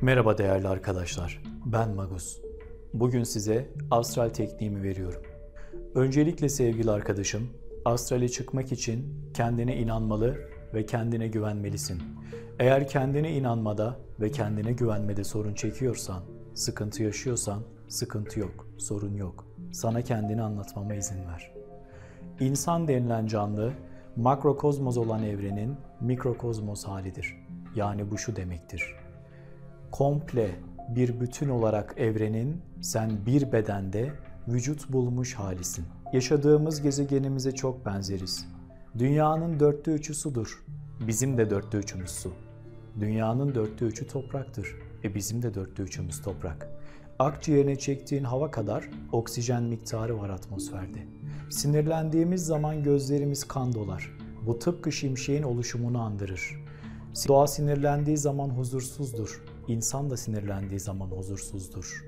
Merhaba değerli arkadaşlar, ben Magus. Bugün size astral tekniğimi veriyorum. Öncelikle sevgili arkadaşım, astrale çıkmak için kendine inanmalı ve kendine güvenmelisin. Eğer kendine inanmada ve kendine güvenmede sorun çekiyorsan, sıkıntı yaşıyorsan, sıkıntı yok, sorun yok. Sana kendini anlatmama izin ver. İnsan denilen canlı, makrokozmos olan evrenin mikrokozmos halidir. Yani bu şu demektir: komple bir bütün olarak evrenin sen bir bedende vücut bulmuş halisin. Yaşadığımız gezegenimize çok benzeriz. Dünyanın 3/4'ü sudur. Bizim de 3/4'ümüz su. Dünyanın 3/4'ü topraktır. Bizim de 3/4'ümüz toprak. Akciğerine çektiğin hava kadar oksijen miktarı var atmosferde. Sinirlendiğimiz zaman gözlerimiz kan dolar. Bu tıpkı şimşeğin oluşumunu andırır. Doğa sinirlendiği zaman huzursuzdur. İnsan da sinirlendiği zaman huzursuzdur.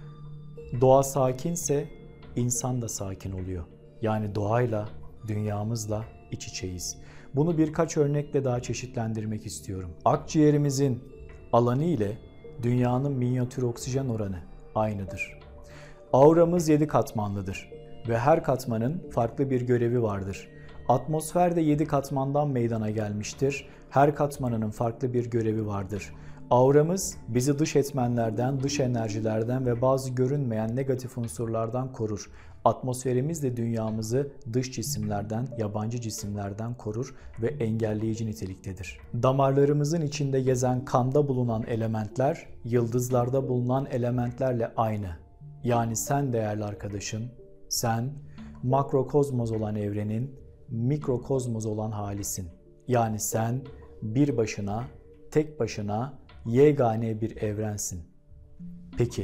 Doğa sakinse insan da sakin oluyor. Yani doğayla, dünyamızla iç içeyiz. Bunu birkaç örnekle daha çeşitlendirmek istiyorum. Akciğerimizin alanı ile dünyanın minyatür oksijen oranı aynıdır. Auramız 7 katmanlıdır ve her katmanın farklı bir görevi vardır. Atmosfer de 7 katmandan meydana gelmiştir. Her katmanının farklı bir görevi vardır. Auramız bizi dış etmenlerden, dış enerjilerden ve bazı görünmeyen negatif unsurlardan korur. Atmosferimiz de dünyamızı dış cisimlerden, yabancı cisimlerden korur ve engelleyici niteliktedir. Damarlarımızın içinde gezen kanda bulunan elementler, yıldızlarda bulunan elementlerle aynı. Yani sen değerli arkadaşım, sen makrokozmos olan evrenin mikrokozmos olan halisin. Yani sen bir başına, tek başına yegane bir evrensin. Peki,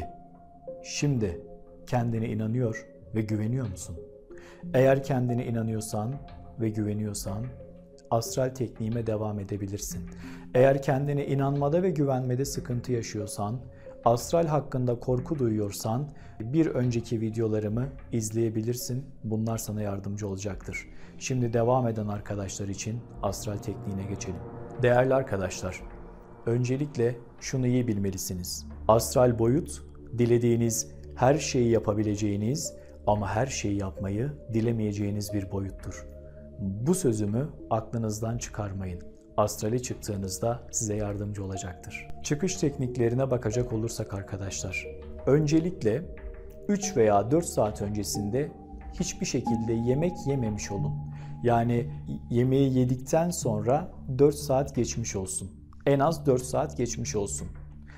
şimdi kendine inanıyor ve güveniyor musun? Eğer kendine inanıyorsan ve güveniyorsan astral tekniğime devam edebilirsin. Eğer kendine inanmada ve güvenmede sıkıntı yaşıyorsan, astral hakkında korku duyuyorsan bir önceki videolarımı izleyebilirsin. Bunlar sana yardımcı olacaktır. Şimdi devam eden arkadaşlar için astral tekniğine geçelim. Değerli arkadaşlar, öncelikle şunu iyi bilmelisiniz. Astral boyut, dilediğiniz her şeyi yapabileceğiniz ama her şeyi yapmayı dilemeyeceğiniz bir boyuttur. Bu sözümü aklınızdan çıkarmayın. Astrale çıktığınızda size yardımcı olacaktır. Çıkış tekniklerine bakacak olursak arkadaşlar, öncelikle 3 veya 4 saat öncesinde hiçbir şekilde yemek yememiş olun. Yani yemeği yedikten sonra 4 saat geçmiş olsun. En az 4 saat geçmiş olsun.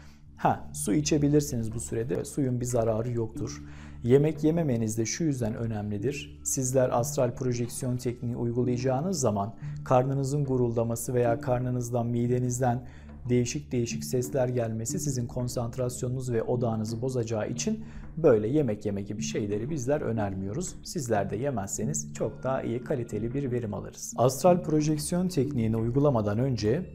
Su içebilirsiniz bu sürede. Suyun bir zararı yoktur. Yemek yememeniz de şu yüzden önemlidir. Sizler astral projeksiyon tekniği uygulayacağınız zaman karnınızın guruldaması veya karnınızdan, midenizden değişik sesler gelmesi sizin konsantrasyonunuz ve odağınızı bozacağı için böyle yemek yeme gibi şeyleri bizler önermiyoruz. Sizler de yemezseniz çok daha iyi, kaliteli bir verim alırız. Astral projeksiyon tekniğini uygulamadan önce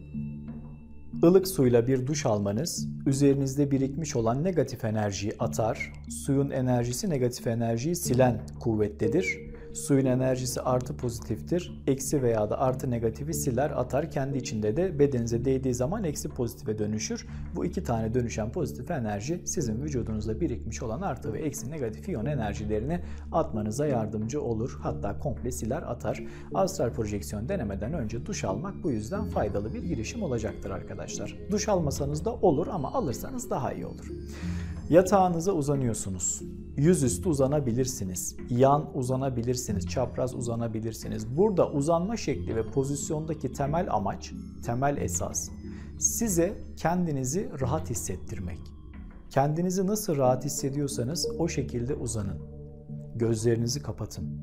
ılık suyla bir duş almanız üzerinizde birikmiş olan negatif enerjiyi atar. Suyun enerjisi negatif enerjiyi silen kuvvettedir. Suyun enerjisi artı pozitiftir. Eksi veya da artı negatifi siler, atar. Kendi içinde de bedeninize değdiği zaman eksi pozitife dönüşür. Bu iki tane dönüşen pozitif enerji sizin vücudunuzda birikmiş olan artı ve eksi negatif iyon enerjilerini atmanıza yardımcı olur. Hatta komple siler, atar. Astral projeksiyon denemeden önce duş almak bu yüzden faydalı bir girişim olacaktır arkadaşlar. Duş almasanız da olur ama alırsanız daha iyi olur. Yatağınıza uzanıyorsunuz. Yüzüstü uzanabilirsiniz. Yan uzanabilirsiniz. Çapraz uzanabilirsiniz. Burada uzanma şekli ve pozisyondaki temel amaç, temel esas size kendinizi rahat hissettirmek. Kendinizi nasıl rahat hissediyorsanız o şekilde uzanın. Gözlerinizi kapatın.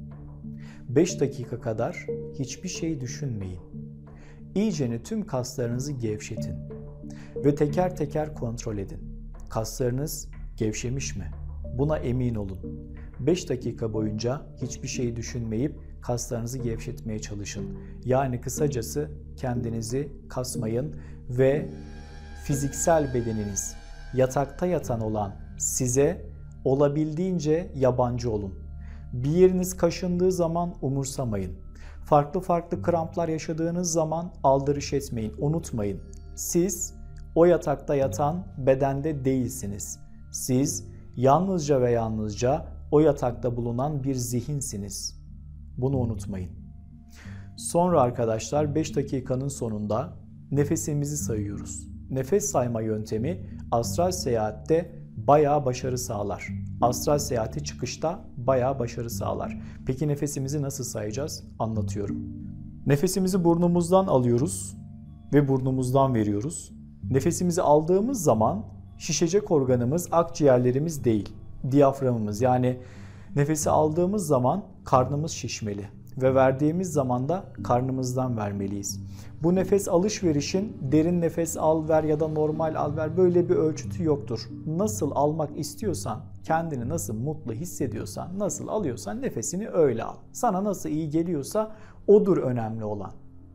5 dakika kadar hiçbir şey düşünmeyin. İyicene tüm kaslarınızı gevşetin ve teker teker kontrol edin. Kaslarınız gevşemiş mi? Buna emin olun. 5 dakika boyunca hiçbir şey düşünmeyip kaslarınızı gevşetmeye çalışın. Yani kısacası kendinizi kasmayın ve fiziksel bedeniniz, yatakta yatan olan size olabildiğince yabancı olun. Bir yeriniz kaşındığı zaman umursamayın. Farklı kramplar yaşadığınız zaman aldırış etmeyin. Unutmayın. Siz o yatakta yatan bedende değilsiniz. Siz yalnızca ve yalnızca o yatakta bulunan bir zihinsiniz. Bunu unutmayın. Sonra arkadaşlar 5 dakikanın sonunda nefesimizi sayıyoruz. Nefes sayma yöntemi astral seyahatte bayağı başarı sağlar. Astral seyahate çıkışta bayağı başarı sağlar. Peki nefesimizi nasıl sayacağız? Anlatıyorum. Nefesimizi burnumuzdan alıyoruz ve burnumuzdan veriyoruz. Nefesimizi aldığımız zaman şişecek organımız akciğerlerimiz değil, diyaframımız. Yani nefesi aldığımız zaman karnımız şişmeli ve verdiğimiz zaman da karnımızdan vermeliyiz. Bu nefes alışverişin derin nefes al ver ya da normal al ver böyle bir ölçütü yoktur. Nasıl almak istiyorsan, kendini nasıl mutlu hissediyorsan, nasıl alıyorsan nefesini öyle al. Sana nasıl iyi geliyorsa odur önemli olan.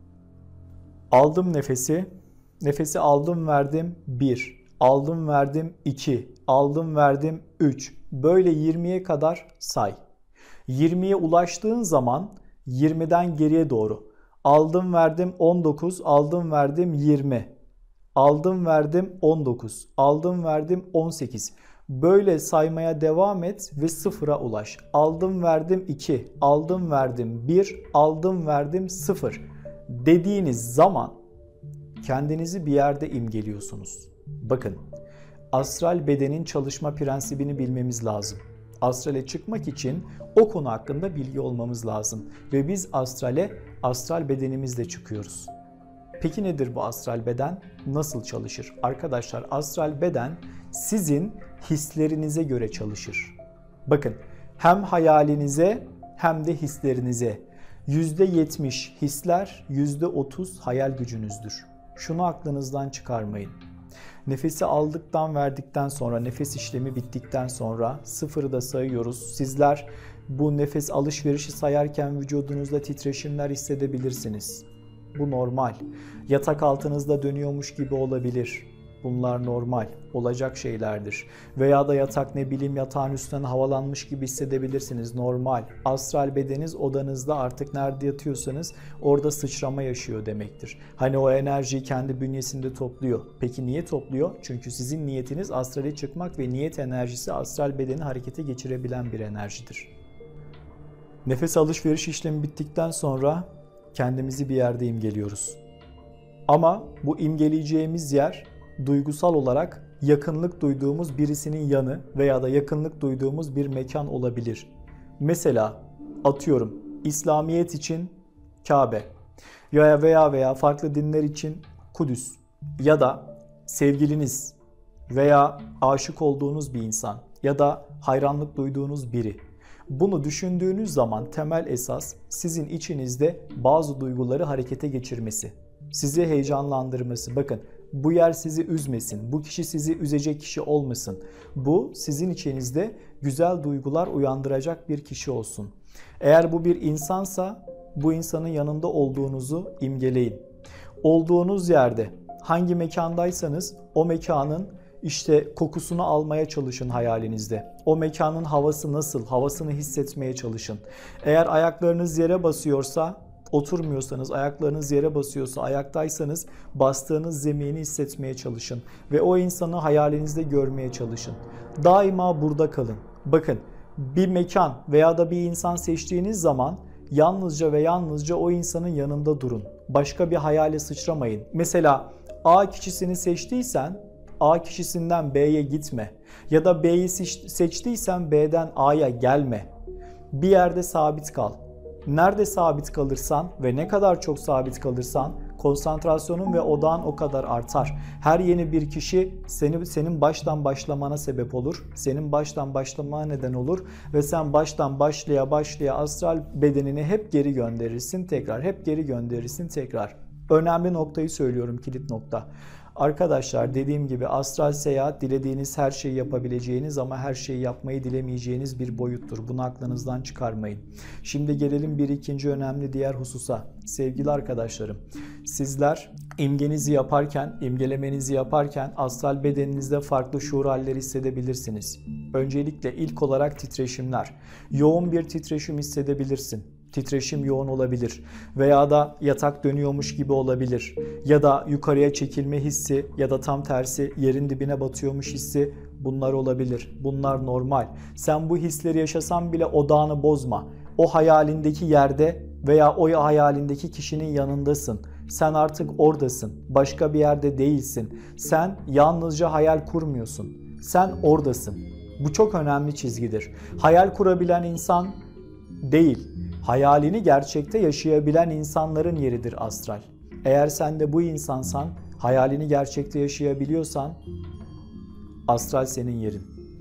Aldım nefesi, nefesi aldım verdim 1, aldım verdim 2, aldım verdim 3. Böyle 20'ye kadar say. 20'ye ulaştığın zaman 20'den geriye doğru. Aldım verdim 19, aldım verdim 20. Aldım verdim 19, aldım verdim 18. Böyle saymaya devam et ve sıfıra ulaş. Aldım verdim 2, aldım verdim 1, aldım verdim 0. Dediğiniz zaman kendinizi bir yerde imgeliyorsunuz. Bakın, astral bedenin çalışma prensibini bilmemiz lazım. Astrale çıkmak için o konu hakkında bilgi olmamız lazım. Ve biz astrale astral bedenimizle çıkıyoruz. Peki nedir bu astral beden? Nasıl çalışır? Arkadaşlar astral beden sizin hislerinize göre çalışır. Bakın hem hayalinize hem de hislerinize. %70 hisler, %30 hayal gücünüzdür. Şunu aklınızdan çıkarmayın. Nefesi aldıktan verdikten sonra, nefes işlemi bittikten sonra sıfırı da sayıyoruz. Sizler bu nefes alışverişi sayarken vücudunuzda titreşimler hissedebilirsiniz. Bu normal. Yatak altınızda dönüyormuş gibi olabilir. Bunlar normal, olacak şeylerdir. Veya da yatak yatağın üstünden havalanmış gibi hissedebilirsiniz. Normal. Astral bedeniniz odanızda artık nerede yatıyorsanız orada sıçrama yaşıyor demektir. Hani o enerjiyi kendi bünyesinde topluyor. Peki niye topluyor? Çünkü sizin niyetiniz astrale çıkmak ve niyet enerjisi astral bedeni harekete geçirebilen bir enerjidir. Nefes alışveriş işlemi bittikten sonra kendimizi bir yerde imgeliyoruz. Ama bu imgeleyeceğimiz yer duygusal olarak yakınlık duyduğumuz birisinin yanı veya da yakınlık duyduğumuz bir mekan olabilir. Mesela atıyorum İslamiyet için Kabe veya farklı dinler için Kudüs ya da sevgiliniz veya aşık olduğunuz bir insan ya da hayranlık duyduğunuz biri. Bunu düşündüğünüz zaman temel esas sizin içinizde bazı duyguları harekete geçirmesi, sizi heyecanlandırması. Bakın bu yer sizi üzmesin, bu kişi sizi üzecek kişi olmasın. Bu sizin içinizde güzel duygular uyandıracak bir kişi olsun. Eğer bu bir insansa bu insanın yanında olduğunuzu imgeleyin. Olduğunuz yerde hangi mekandaysanız o mekanın kokusunu almaya çalışın hayalinizde. O mekanın havası nasıl? Havasını hissetmeye çalışın. Eğer ayaklarınız yere basıyorsa, oturmuyorsanız, ayaklarınız yere basıyorsa, ayaktaysanız bastığınız zemini hissetmeye çalışın. Ve o insanı hayalinizde görmeye çalışın. Daima burada kalın. Bakın bir mekan veya da bir insan seçtiğiniz zaman yalnızca ve yalnızca o insanın yanında durun. Başka bir hayale sıçramayın. Mesela A kişisini seçtiysen A kişisinden B'ye gitme. Ya da B'yi seçtiysen B'den A'ya gelme. Bir yerde sabit kal. Nerede sabit kalırsan ve ne kadar çok sabit kalırsan konsantrasyonun ve odağın o kadar artar. Her yeni bir kişi senin baştan başlamana sebep olur. Senin baştan başlamana neden olur. Ve sen baştan başlaya astral bedenini hep geri gönderirsin tekrar. Hep geri gönderirsin tekrar. Önemli noktayı söylüyorum, kilit nokta. Arkadaşlar dediğim gibi astral seyahat dilediğiniz her şeyi yapabileceğiniz ama her şeyi yapmayı dilemeyeceğiniz bir boyuttur. Bunu aklınızdan çıkarmayın. Şimdi gelelim bir ikinci önemli diğer hususa. Sevgili arkadaşlarım, sizler imgelemenizi yaparken astral bedeninizde farklı şuur halleri hissedebilirsiniz. Öncelikle ilk olarak titreşimler. Yoğun bir titreşim hissedebilirsin. titreşim yoğun olabilir veya da yatak dönüyormuş gibi olabilir ya da yukarıya çekilme hissi ya da tam tersi yerin dibine batıyormuş hissi, bunlar olabilir. Bunlar normal. Sen bu hisleri yaşasan bile odağını bozma. O hayalindeki yerde veya o hayalindeki kişinin yanındasın. Sen artık oradasın. Başka bir yerde değilsin. Sen yalnızca hayal kurmuyorsun. Sen oradasın. Bu çok önemli çizgidir. Hayal kurabilen insan değil, hayalini gerçekte yaşayabilen insanların yeridir astral. Eğer sen de bu insansan, hayalini gerçekte yaşayabiliyorsan, astral senin yerin.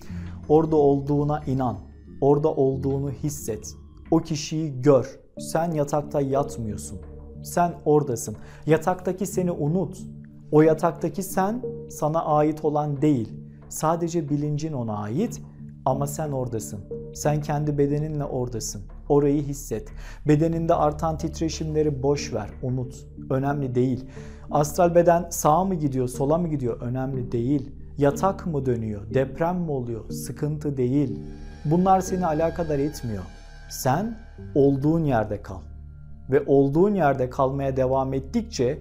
Orada olduğuna inan, orada olduğunu hisset. O kişiyi gör. Sen yatakta yatmıyorsun. Sen oradasın. Yataktaki seni unut. O yataktaki sen sana ait olan değil. Sadece bilincin ona ait ama sen oradasın. Sen kendi bedeninle oradasın. Orayı hisset. Bedeninde artan titreşimleri boş ver, unut. Önemli değil. Astral beden sağa mı gidiyor, sola mı gidiyor? Önemli değil. Yatak mı dönüyor, deprem mi oluyor? Sıkıntı değil. Bunlar seni alakadar etmiyor. Sen olduğun yerde kal. Ve olduğun yerde kalmaya devam ettikçe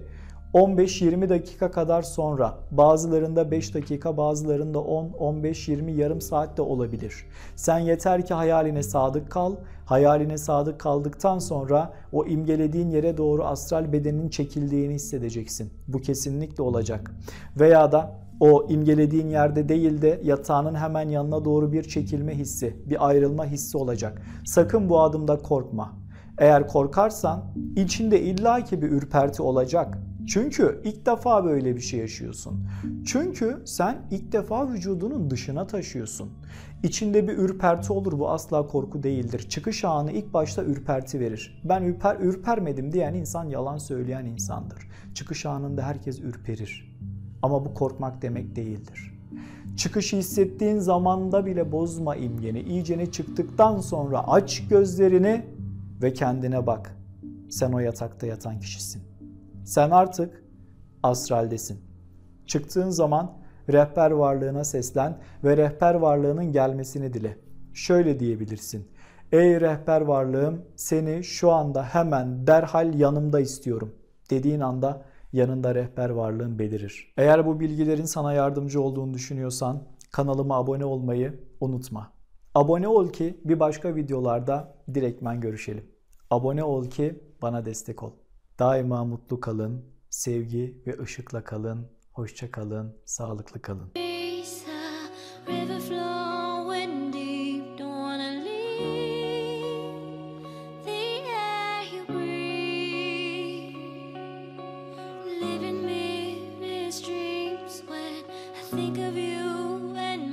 15-20 dakika kadar sonra, bazılarında 5 dakika, bazılarında 10, 15, 20, yarım saat de olabilir. Sen yeter ki hayaline sadık kal. Hayaline sadık kaldıktan sonra o imgelediğin yere doğru astral bedenin çekildiğini hissedeceksin. Bu kesinlikle olacak. Veya da o imgelediğin yerde değil de yatağının hemen yanına doğru bir çekilme hissi, bir ayrılma hissi olacak. Sakın bu adımda korkma. Eğer korkarsan içinde illaki bir ürperti olacak. Çünkü ilk defa böyle bir şey yaşıyorsun. Çünkü sen ilk defa vücudunun dışına taşıyorsun. İçinde bir ürperti olur, bu asla korku değildir. Çıkış anı ilk başta ürperti verir. Ben ürpermedim diyen insan yalan söyleyen insandır. Çıkış anında herkes ürperir. Ama bu korkmak demek değildir. Çıkışı hissettiğin zamanda bile bozma imgeni. İyicene çıktıktan sonra aç gözlerini ve kendine bak. Sen o yatakta yatan kişisin. Sen artık astraldesin. Çıktığın zaman rehber varlığına seslen ve rehber varlığının gelmesini dile. Şöyle diyebilirsin. Ey rehber varlığım, seni şu anda hemen derhal yanımda istiyorum. Dediğin anda yanında rehber varlığın belirir. Eğer bu bilgilerin sana yardımcı olduğunu düşünüyorsan kanalıma abone olmayı unutma. Abone ol ki bir başka videolarda direktmen görüşelim. Abone ol ki bana destek ol. Daima mutlu kalın, sevgi ve ışıkla kalın, hoşça kalın, sağlıklı kalın. Think of you and